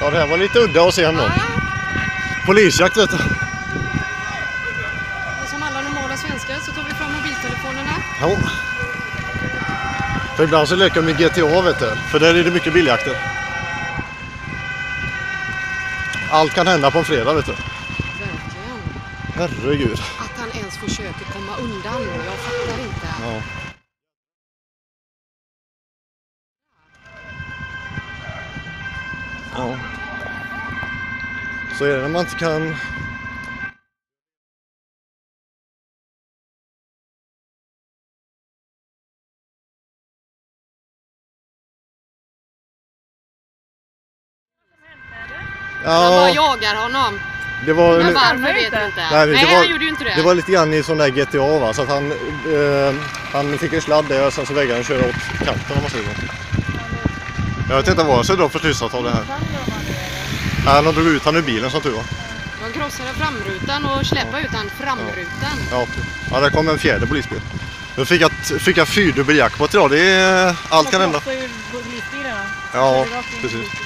Ja, det här var lite udda att se ändå. Polisjakt, vet du. Som alla normala svenskar så tar vi fram mobiltelefonerna. Ja. För ibland så leker med GTA, vet du. För där är det mycket biljakter. Allt kan hända på en fredag, vet du. Verkligen. Herregud. Att han ens försöker komma undan. Jag fattar inte. Ja. Ja. Så är det när man inte kan... Han bara jagar honom. Det var... Men varför vet jag inte. Nej, han gjorde ju inte det. Det var lite grann i sån där GTA, va? Så att han fick en sladd där och sen så vägrade han köra åt kanten, om man säger så. Jag vet inte vad jag ska dra för slutsats av det här. Han drog ut han ur bilen, som tur var. De krossade framrutan och släppte ut han framrutan. Ja, där kom en fjärde polisbil. Nu fick jag 4-dubbel jackpot idag. Det är allt kan hända. Ja, precis.